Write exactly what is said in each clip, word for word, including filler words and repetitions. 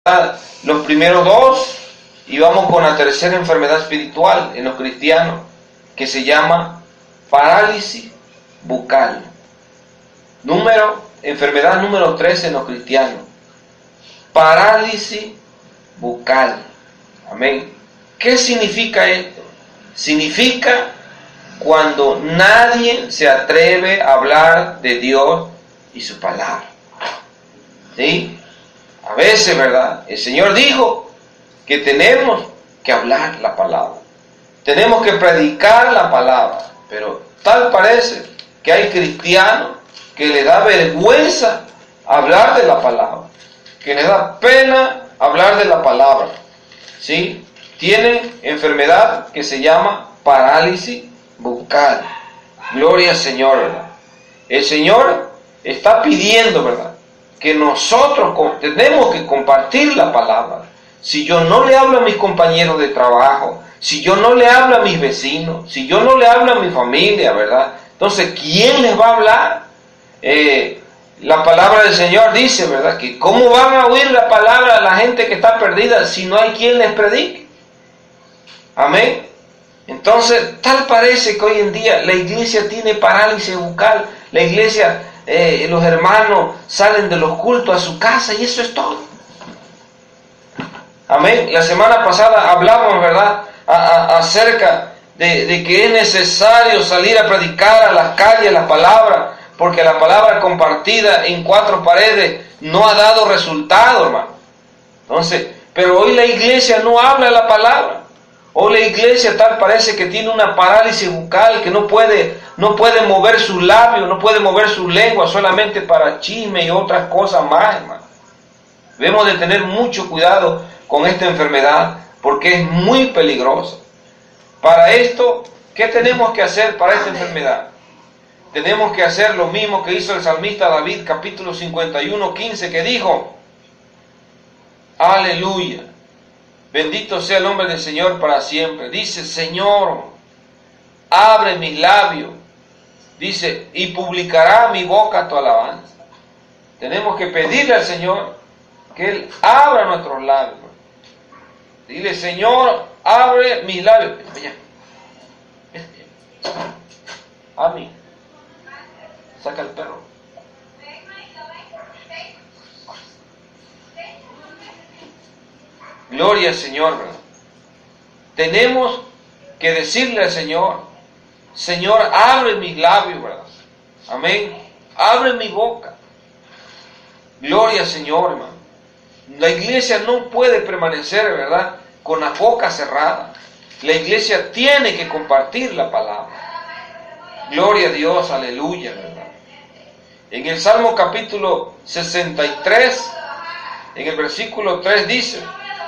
los primeros dos y vamos con la tercera enfermedad espiritual en los cristianos, que se llama parálisis bucal. Número, enfermedad número tres en los cristianos, parálisis bucal. Amén. ¿Qué significa esto? Significa cuando nadie se atreve a hablar de Dios y su palabra. ¿Sí? A veces, ¿verdad? El Señor dijo que tenemos que hablar la palabra. Tenemos que predicar la palabra. Pero tal parece que hay cristianos que les da vergüenza hablar de la palabra. Que les da pena hablar de la palabra. ¿Sí? Tienen enfermedad que se llama parálisis bucal. Gloria al Señor, ¿verdad? El Señor está pidiendo, ¿verdad?, que nosotros tenemos que compartir la palabra. Si yo no le hablo a mis compañeros de trabajo, si yo no le hablo a mis vecinos, si yo no le hablo a mi familia, ¿verdad?, entonces, ¿quién les va a hablar? Eh, la palabra del Señor dice, ¿verdad?, que ¿cómo van a oír la palabra a la gente que está perdida si no hay quien les predique? Amén. Entonces, tal parece que hoy en día la iglesia tiene parálisis bucal. La iglesia, eh, los hermanos salen de los cultos a su casa y eso es todo. Amén. La semana pasada hablamos, ¿verdad?, a, a, acerca de, de que es necesario salir a predicar a las calles la palabra, porque la palabra compartida en cuatro paredes no ha dado resultado, hermano. Entonces, pero hoy la iglesia no habla la palabra. Hoy la iglesia tal parece que tiene una parálisis bucal, que no puede, no puede mover sus labios, no puede mover su lengua, solamente para chisme y otras cosas más, hermano. Debemos de tener mucho cuidado con esta enfermedad, porque es muy peligrosa. Para esto, ¿qué tenemos que hacer para esta enfermedad? Tenemos que hacer lo mismo que hizo el salmista David, capítulo cincuenta y uno, quince, que dijo: aleluya, bendito sea el nombre del Señor para siempre. Dice: Señor, abre mis labios. Dice: y publicará mi boca tu alabanza. Tenemos que pedirle al Señor que Él abra nuestros labios. Dile: Señor, abre mis labios. Vaya. A mí. Saca el perro. Gloria al Señor, ¿verdad? Tenemos que decirle al Señor: Señor, abre mis labios, ¿verdad? Amén. Abre mi boca. Gloria al Señor, hermano. La iglesia no puede permanecer, ¿verdad?, con la boca cerrada. La iglesia tiene que compartir la palabra. Gloria a Dios, aleluya, ¿verdad? En el Salmo capítulo sesenta y tres, en el versículo tres dice: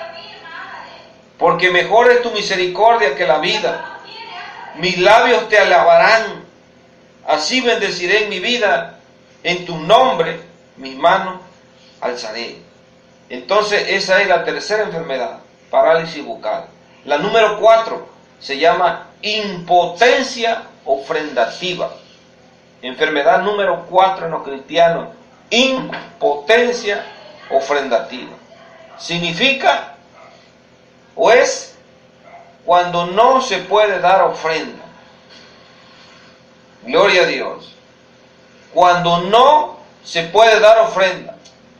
porque mejor es tu misericordia que la vida, mis labios te alabarán, así bendeciré en mi vida, en tu nombre mis manos alzaré. Entonces esa es la tercera enfermedad, parálisis bucal. La número cuatro se llama impotencia ofrendativa. Enfermedad número cuatro en los cristianos, impotencia ofrendativa. Significa, o es cuando no se puede dar ofrenda. Gloria a Dios. Cuando no se puede dar ofrenda.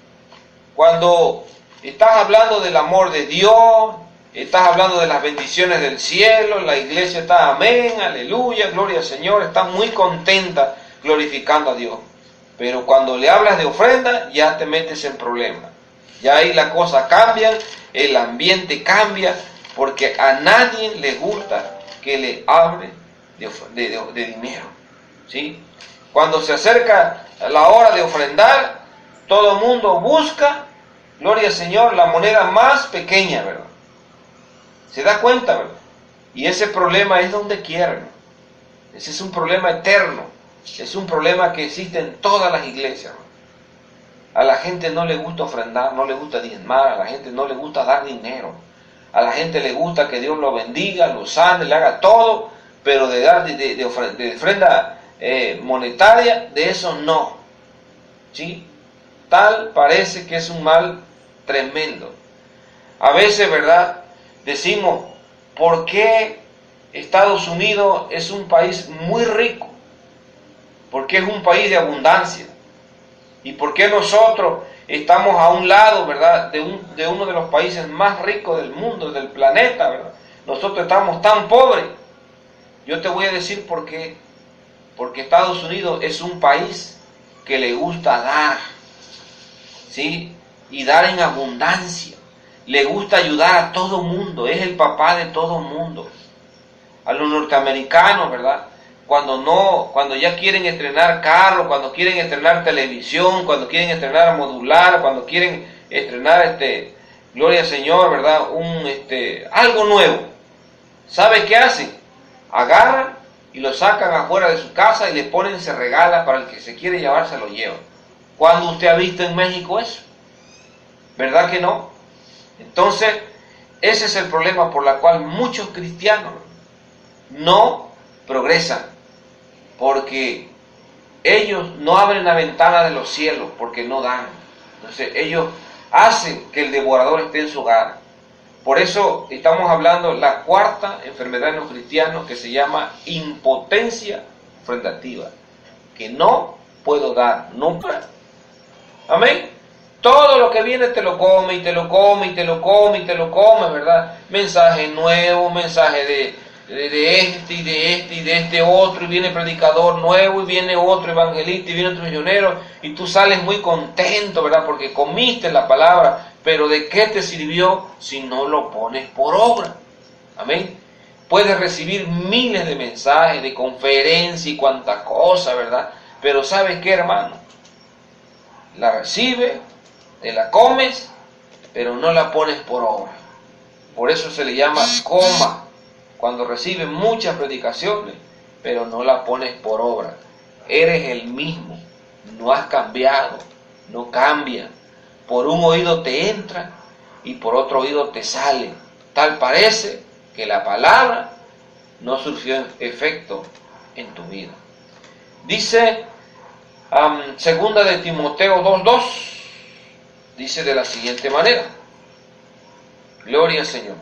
Cuando estás hablando del amor de Dios, estás hablando de las bendiciones del cielo, la iglesia está amén, aleluya, gloria al Señor, está muy contenta glorificando a Dios. Pero cuando le hablas de ofrenda, ya te metes en problemas. Ya ahí la cosa cambia, el ambiente cambia, porque a nadie le gusta que le hable de, de, de, de dinero. ¿Sí? Cuando se acerca la hora de ofrendar, todo el mundo busca, gloria al Señor, la moneda más pequeña, ¿verdad? Se da cuenta, ¿verdad? Y ese problema es donde quiera, ¿no? Ese es un problema eterno. Es un problema que existe en todas las iglesias, ¿no? A la gente no le gusta ofrendar, no le gusta diezmar, a la gente no le gusta dar dinero. A la gente le gusta que Dios lo bendiga, lo sane, le haga todo, pero de dar de, de, de ofrenda, de ofrenda eh, monetaria, de eso no. ¿Sí? Tal parece que es un mal tremendo. A veces, ¿verdad?, decimos, ¿por qué Estados Unidos es un país muy rico? Porque es un país de abundancia. ¿Y por qué nosotros estamos a un lado, ¿verdad?, de, un, de uno de los países más ricos del mundo, del planeta, ¿verdad? Nosotros estamos tan pobres. Yo te voy a decir por qué. Porque Estados Unidos es un país que le gusta dar, ¿sí? Y dar en abundancia. Le gusta ayudar a todo mundo. Es el papá de todo mundo. A los norteamericanos, ¿verdad?, cuando no, cuando ya quieren estrenar carros, cuando quieren estrenar televisión, cuando quieren estrenar modular, cuando quieren estrenar, este, gloria al Señor, ¿verdad?, un, este, algo nuevo, ¿sabe qué hacen? Agarran y lo sacan afuera de su casa y le ponen, se regala, para el que se quiere llevar, se lo lleva. ¿Cuándo usted ha visto en México eso? ¿Verdad que no? Entonces, ese es el problema por el cual muchos cristianos no progresan, porque ellos no abren la ventana de los cielos, porque no dan. Entonces ellos hacen que el devorador esté en su hogar. Por eso estamos hablando de la cuarta enfermedad en los cristianos, que se llama impotencia ofrendativa, que no puedo dar, no puedo. Amén. Todo lo que viene te lo come, y te lo come, y te lo come, y te lo come, ¿verdad? Mensaje nuevo, mensaje de De, de este y de este y de este otro, y viene predicador nuevo, y viene otro evangelista, y viene otro misionero, y tú sales muy contento, ¿verdad?, porque comiste la palabra, pero ¿de qué te sirvió si no lo pones por obra? Amén. Puedes recibir miles de mensajes, de conferencias y cuantas cosas, ¿verdad? Pero ¿sabes qué, hermano? La recibes, te la comes, pero no la pones por obra. Por eso se le llama coma. Cuando recibes muchas predicaciones, pero no la pones por obra. Eres el mismo, no has cambiado, no cambia. Por un oído te entra y por otro oído te sale. Tal parece que la palabra no surgió efecto en tu vida. Dice um, segunda de Timoteo dos dos, dice de la siguiente manera. Gloria al Señor.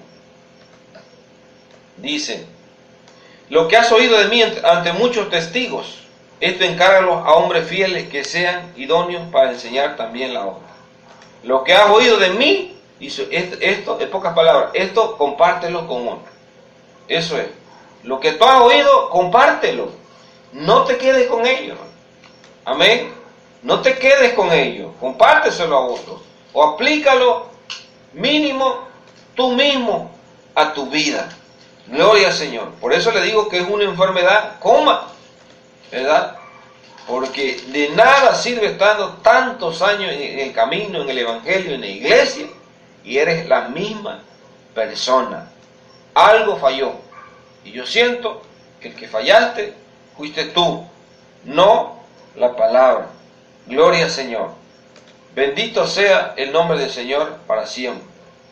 Dice, lo que has oído de mí ante muchos testigos, esto encárgalo a hombres fieles que sean idóneos para enseñar también la obra. Lo que has oído de mí, esto, esto, en pocas palabras, esto compártelo con otros. Eso es. Lo que tú has oído, compártelo. No te quedes con ellos. Amén. No te quedes con ellos. Compárteselo a otros. O aplícalo mínimo tú mismo a tu vida. Gloria al Señor. Por eso le digo que es una enfermedad coma, ¿verdad? Porque de nada sirve estando tantos años en el camino, en el evangelio, en la iglesia, y eres la misma persona. Algo falló. Y yo siento que el que fallaste fuiste tú, no la palabra. Gloria al Señor. Bendito sea el nombre del Señor para siempre.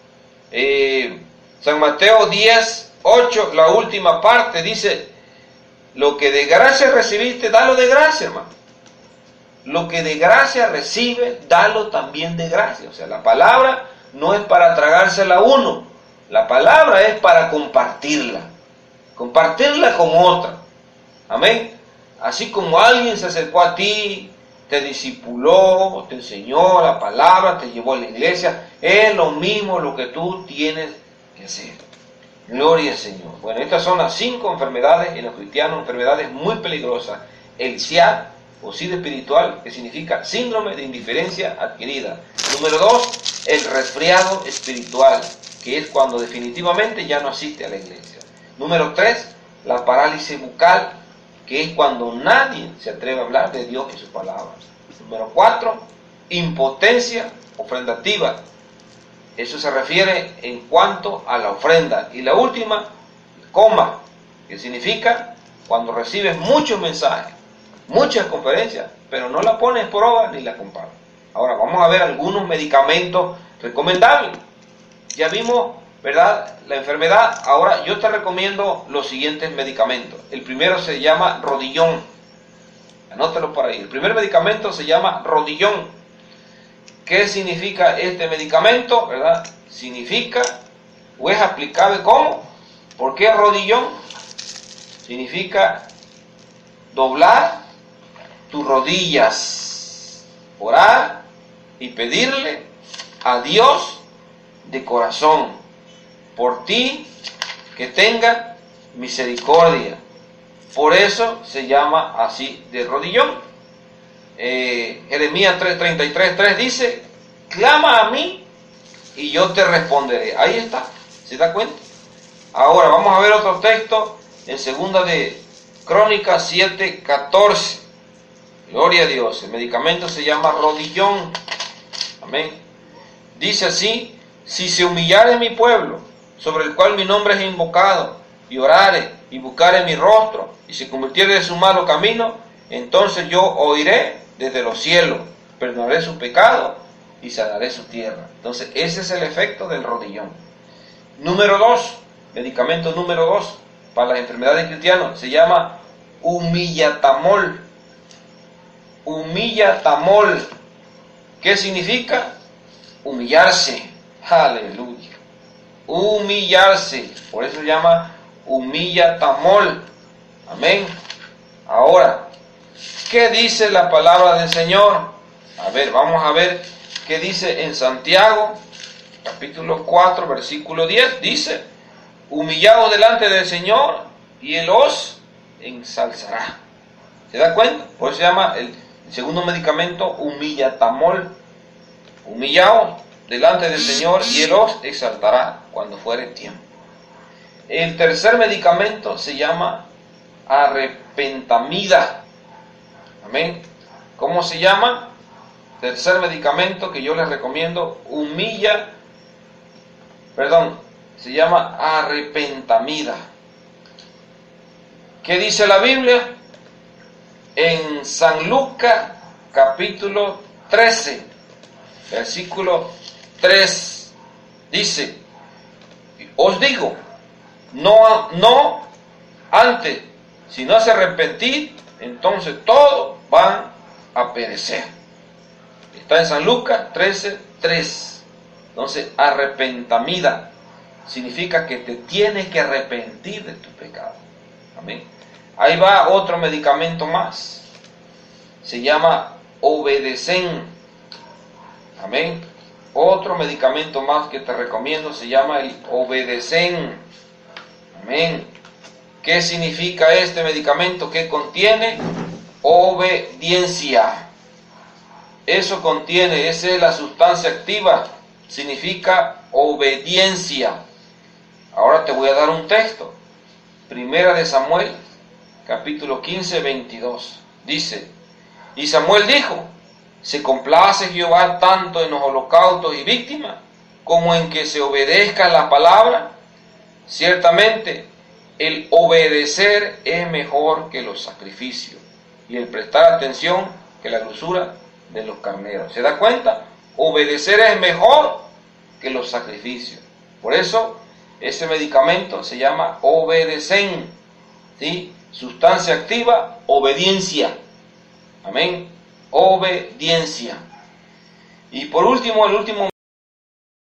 Eh, San Mateo diez ocho, la última parte, dice, lo que de gracia recibiste, dalo de gracia, hermano. Lo que de gracia recibe, dalo también de gracia. O sea, la palabra no es para tragársela a uno, la palabra es para compartirla, compartirla con otra. Amén. Así como alguien se acercó a ti, te discipuló, te enseñó la palabra, te llevó a la iglesia, es lo mismo lo que tú tienes que hacer. Gloria al Señor. Bueno, estas son las cinco enfermedades en los cristianos, enfermedades muy peligrosas. El S I A, o SIDA espiritual, que significa síndrome de indiferencia adquirida. Número dos, el resfriado espiritual, que es cuando definitivamente ya no asiste a la iglesia. Número tres, la parálisis bucal, que es cuando nadie se atreve a hablar de Dios y sus palabras. Número cuatro, impotencia ofrendativa. Eso se refiere en cuanto a la ofrenda. Y la última, coma, que significa cuando recibes muchos mensajes, muchas conferencias, pero no la pones por obra ni la compartes. Ahora vamos a ver algunos medicamentos recomendables. Ya vimos, ¿verdad?, la enfermedad. Ahora yo te recomiendo los siguientes medicamentos. El primero se llama rodillón. Anótalo por ahí. El primer medicamento se llama rodillón. ¿Qué significa este medicamento? ¿Verdad? significa o es aplicable como, ¿por qué rodillón? Significa doblar tus rodillas, orar y pedirle a Dios de corazón por ti que tenga misericordia. Por eso se llama así de rodillón. Eh, Jeremías tres, treinta y tres, tres dice, clama a mí y yo te responderé. Ahí está, ¿se da cuenta? Ahora vamos a ver otro texto en segunda de Crónicas siete, catorce. Gloria a Dios. El medicamento se llama rodillón. Amén. Dice así, si se humillare mi pueblo, sobre el cual mi nombre es invocado, y orare, y buscare mi rostro, y se convirtiere de su malo camino, entonces yo oiré desde los cielos, perdonaré su pecado, y sanaré su tierra. Entonces ese es el efecto del rodillón. Número dos, medicamento número dos, para las enfermedades cristianas, se llama humillatamol. Humillatamol. ¿Qué significa? Humillarse. Aleluya. Humillarse. Por eso se llama humillatamol. Amén. Ahora, ¿qué dice la palabra del Señor? A ver, vamos a ver qué dice en Santiago, capítulo cuatro, versículo diez. Dice, humillaos delante del Señor y Él os ensalzará. ¿Se da cuenta? Por eso se llama el segundo medicamento humillatamol. Humillaos delante del Señor y Él os exaltará cuando fuere tiempo. El tercer medicamento se llama arrepentamida. Amén. ¿Cómo se llama? Tercer medicamento que yo les recomiendo, humilla, perdón, se llama arrepentamida. ¿Qué dice la Biblia? En San Lucas capítulo trece, versículo tres, dice, os digo, no, no antes, si no se arrepentid, entonces todos van a perecer. Está en San Lucas trece, tres. Entonces, arrepentamida significa que te tienes que arrepentir de tu pecado. Amén. Ahí va otro medicamento más. Se llama obedecen. Amén. Otro medicamento más que te recomiendo se llama el obedecen. Amén. ¿Qué significa este medicamento? ¿Qué contiene? Obediencia. Eso contiene, esa es la sustancia activa. Significa obediencia. Ahora te voy a dar un texto. Primera de Samuel, capítulo quince, veintidós. Dice, y Samuel dijo, se complace Jehová tanto en los holocaustos y víctimas, como en que se obedezca la palabra. Ciertamente, el obedecer es mejor que los sacrificios, y el prestar atención que la grosura de los carneros. ¿Se da cuenta? Obedecer es mejor que los sacrificios. Por eso, ese medicamento se llama obedecen. ¿Sí? Sustancia activa, obediencia. Amén. Obediencia. Y por último, el último